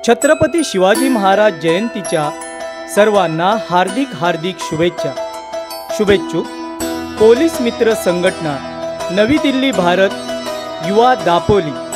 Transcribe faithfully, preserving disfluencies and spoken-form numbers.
छत्रपती शिवाजी महाराज जयंतीच्या सर्वांना हार्दिक हार्दिक शुभेच्छा। शुभेच्छुक पोलीस मित्र संघटना, नवी दिल्ली, भारत, युवा दापोली।